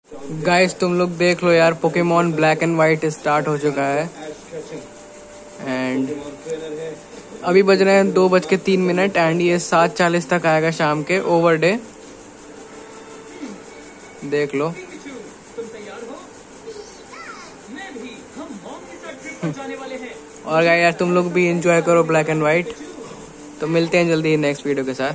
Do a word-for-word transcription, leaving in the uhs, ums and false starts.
Guys तुम लोग देख लो यार, Pokemon black and white start हो चुका है एंड अभी बज रहे हैं दो बज के तीन मिनट एंड ये सात चालीस तक आएगा शाम के ओवर डे। देख लो और गाइस यार तुम लोग भी एंजॉय करो ब्लैक एंड व्हाइट। तो मिलते हैं जल्दी नेक्स्ट वीडियो के साथ।